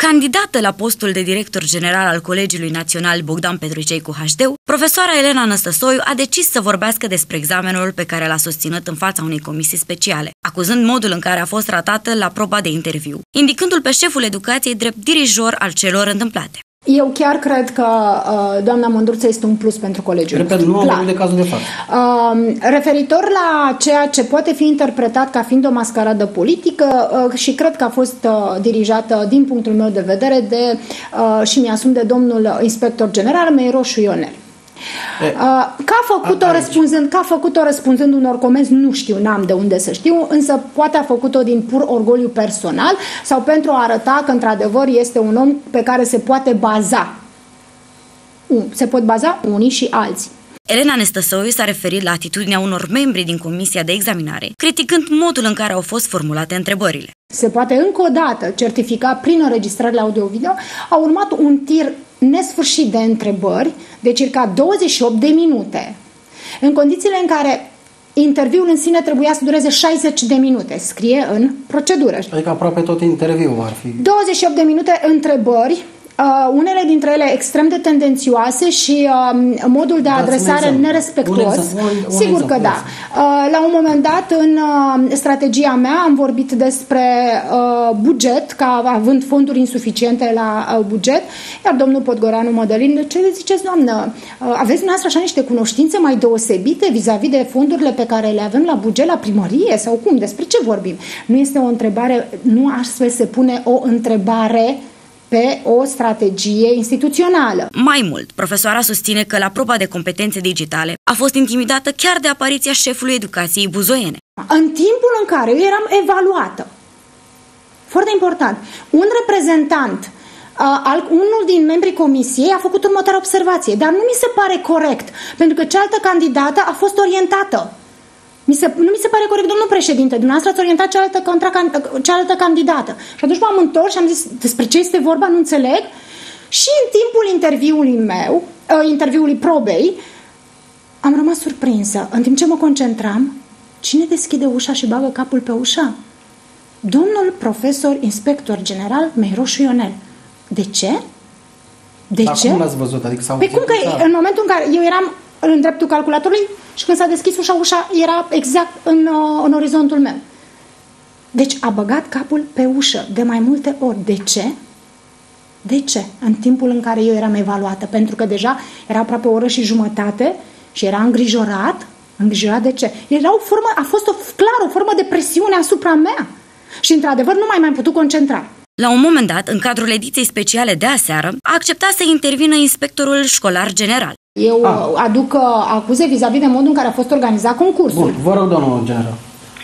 Candidată la postul de director general al Colegiului Național Bogdan Petricei cu HD, profesoara Elena Năstăsoiu a decis să vorbească despre examenul pe care l-a susținut în fața unei comisii speciale, acuzând modul în care a fost tratată la proba de interviu, indicându-l pe șeful educației drept dirijor al celor întâmplate. Eu chiar cred că doamna Mândruță este un plus pentru colegiul. Repet, nu am vorbit de cazul de față. Referitor la ceea ce poate fi interpretat ca fiind o mascaradă politică, și cred că a fost dirijată, din punctul meu de vedere, și mi-asum de domnul inspector general Meiroșu Ionel. Că a făcut-o răspunzând unor comenzi, nu știu, n-am de unde să știu, însă poate a făcut-o din pur orgoliu personal sau pentru a arăta că într-adevăr este un om pe care se poate baza. Se pot baza unii și alții. Elena Năstăsoiu s-a referit la atitudinea unor membri din comisia de examinare, criticând modul în care au fost formulate întrebările. Se poate încă o dată certifica prin înregistrările audio-video. A urmat un tir nesfârșit de întrebări de circa 28 de minute, în condițiile în care interviul în sine trebuia să dureze 60 de minute. Scrie în procedură. Adică aproape tot interviul ar fi. 28 de minute întrebări, unele dintre ele extrem de tendențioase și modul de adresare nerespectuos. Sigur că da. La un moment dat, în strategia mea, am vorbit despre buget, ca având fonduri insuficiente la buget, iar domnul Podgoreanu Mădălin, ce le ziceți, doamnă? Aveți dumneavoastră așa niște cunoștințe mai deosebite vis-a-vis de fondurile pe care le avem la buget, la primărie sau cum? Despre ce vorbim? Nu este o întrebare, nu astfel se pune o întrebare pe o strategie instituțională. Mai mult, profesoara susține că la proba de competențe digitale a fost intimidată chiar de apariția șefului educației buzoiene. În timpul în care eu eram evaluată, foarte important, un reprezentant, unul din membrii comisiei a făcut următoarea observație, dar nu mi se pare corect, pentru că cealaltă candidată a fost orientată. Nu mi se pare corect, domnul președinte, dumneavoastră ați orientat cealaltă candidată. Și atunci m-am întors și am zis, despre ce este vorba, nu înțeleg. Și în timpul interviului probei, am rămas surprinsă. În timp ce mă concentram, cine deschide ușa și bagă capul pe ușă? Domnul profesor inspector general Meiroșu Ionel. De ce? De ce? Cum l-ați văzut? Adică Păi cum că în momentul în care eu eram în dreptul calculatorului și când s-a deschis ușa era exact în orizontul meu. Deci a băgat capul pe ușă de mai multe ori. De ce? De ce? În timpul în care eu eram evaluată. Pentru că deja era aproape o oră și jumătate și era îngrijorat. Îngrijorat de ce? A fost clar o formă de presiune asupra mea. Și într-adevăr nu m-am putut concentra. La un moment dat, în cadrul ediției speciale de aseară, a acceptat să intervină inspectorul școlar general. Eu aduc acuze vis-a-vis de modul în care a fost organizat concursul. Bun, vă rog, domnul general.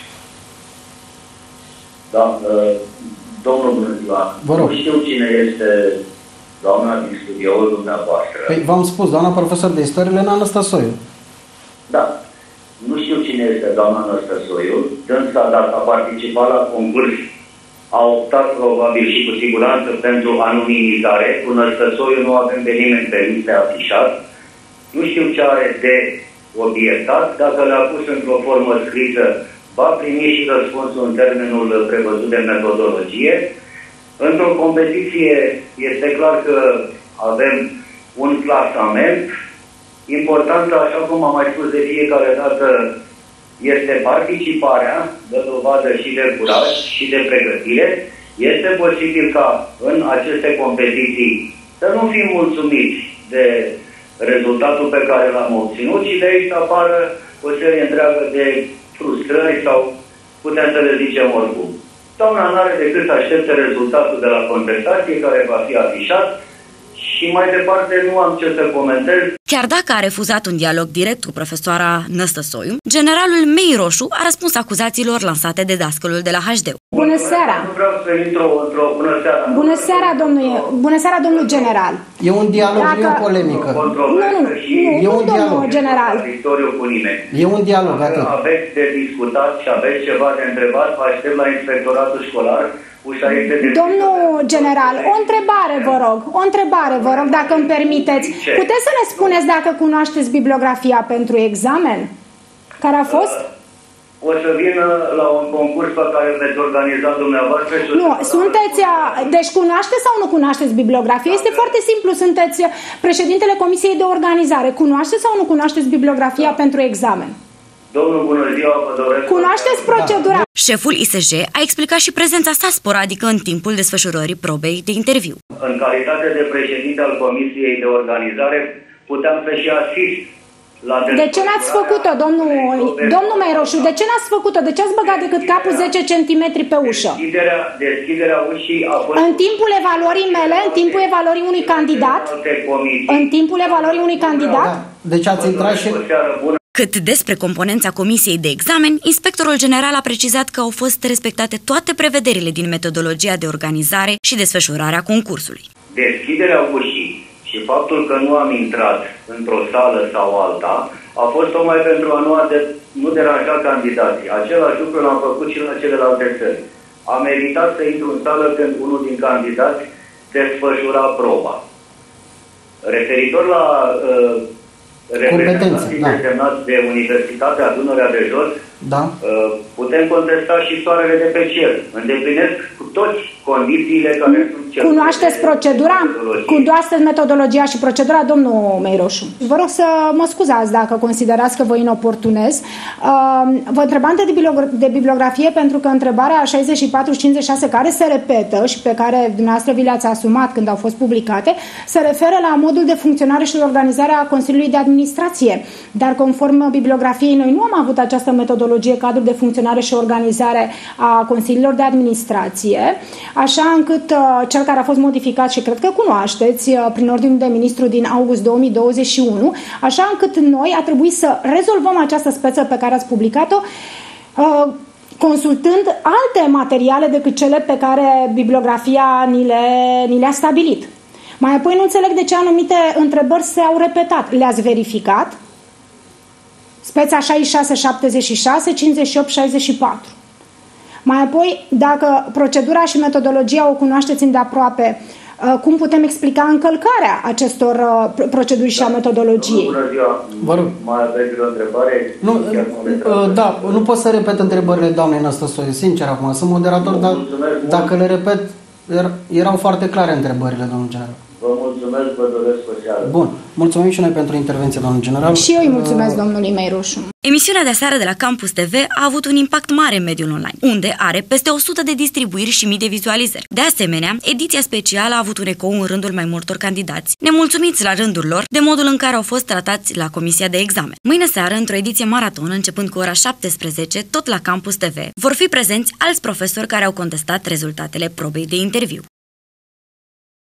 Da, domnul bună ziua. Nu știu cine este doamna din studioul dumneavoastră. Păi v-am spus, doamna profesor de istorie, Elena Năstăsoiu. Da, nu știu cine este doamna Năstăsoiu, dânsa, dacă a participat la concurs, a optat probabil și cu siguranță pentru anonimizare. Cu Năstăsoiu nu avem pe nimeni pe liste afișat. Nu știu ce are de obiectat. Dacă le-a pus într-o formă scrisă, va primi și răspunsul în termenul prevăzut de metodologie. Într-o competiție este clar că avem un clasament. Important, așa cum am mai spus de fiecare dată, este participarea, dă dovadă și de curaj și de pregătire. Este posibil ca în aceste competiții să nu fim mulțumiți de rezultatul pe care l-am obținut și de aici apară o serie întreagă de frustrări sau putem să le zicem oricum. Doamna n-are decât să aștepte rezultatul de la contestație care va fi afișat și mai departe nu am ce să comentez. Chiar dacă a refuzat un dialog direct cu profesoara Năstăsoiu, generalul Meiroșu a răspuns acuzațiilor lansate de dascălul de la HD. Bună seara! Nu vreau să intru într-o bună seara. Bună seara, domnul general. E un dialog, nu e o polemică. Nu, domnul general. E un dialog, atât. Aveți de discutat și aveți ceva de întrebat, vă aștept la inspectoratul școlar. Domnul general, o întrebare vă rog, dacă îmi permiteți. Puteți să ne spuneți dacă cunoașteți bibliografia pentru examen? Care a fost? o să vină la un concurs pe care îl veți organiza dumneavoastră. Nu, sunteți, deci cunoașteți sau nu cunoașteți bibliografia? Este foarte simplu, sunteți președintele Comisiei de Organizare. Cunoașteți sau nu cunoașteți bibliografia pentru examen? Domnul, bună ziua, vă doresc. Cunoașteți procedura? Șeful ISJ a explicat și prezența sa sporadică în timpul desfășurării probei de interviu. În calitate de președinte al Comisiei de Organizare, puteam să și asist. De ce n-ați făcut-o, domnul Meiroșu? De ce n-ați făcut-o? De ce ați băgat decât capul 10 cm pe ușă? Deschiderea ușii a fost... În timpul evaluării mele, în timpul evaluării unui candidat? În timpul evaluării unui candidat? Deci ați intrat și... Cât despre componența comisiei de examen, inspectorul general a precizat că au fost respectate toate prevederile din metodologia de organizare și desfășurare a concursului. Deschiderea ușii și faptul că nu am intrat într-o sală sau alta a fost tocmai pentru a nu deranja candidații. Același lucru l-am făcut și la celelalte țări. Am evitat să intru în sală când unul din candidați desfășura proba. Referitor la reprezentanții desemnați de Universitatea Dunărea de Jos, putem contesta și soarele de pe cer. Îndeplinesc cu toți condițiile care sunt cele. Cunoașteți procedura? Cunoașteți metodologia și procedura, domnul Meiroșu? Vă rog să mă scuzați dacă considerați că vă inoportunez. Vă întrebam de bibliografie pentru că întrebarea 64 și 56, care se repetă și pe care dumneavoastră vi le-ați asumat când au fost publicate, se referă la modul de funcționare și de organizare a Consiliului de Administrație. Dar conform bibliografiei, noi nu am avut această metodologie, cadru de funcționare și organizare a Consiliilor de Administrație, așa încât cel care a fost modificat, și cred că cunoașteți, prin ordinul de ministru din august 2021, așa încât noi a trebuit să rezolvăm această speță pe care ați publicat-o consultând alte materiale decât cele pe care bibliografia ni le-a stabilit. Mai apoi nu înțeleg de ce anumite întrebări s-au repetat. Le-ați verificat? Speța 66-76, 58-64. Mai apoi, dacă procedura și metodologia o cunoașteți îndeaproape, cum putem explica încălcarea acestor proceduri și a metodologiei? Bună ziua! Vă rog. Mai aveți o întrebare? Nu pot să repet întrebările doamnei Năstăsoiu, sincer acum. Sunt moderator, dar dacă le repet, erau foarte clare întrebările, domnul general. Vă mulțumesc, vă doresc o seară. Bun, mulțumim și noi pentru intervenție, domnul general. Și eu îi mulțumesc domnului Meiroșu. Emisiunea de aseară de la Campus TV a avut un impact mare în mediul online, unde are peste 100 de distribuiri și mii de vizualizări. De asemenea, ediția specială a avut un ecou în rândul mai multor candidați, nemulțumiți la rândul lor de modul în care au fost tratați la comisia de examen. Mâine seară, într-o ediție maraton, începând cu ora 17, tot la Campus TV, vor fi prezenți alți profesori care au contestat rezultatele probei de interviu.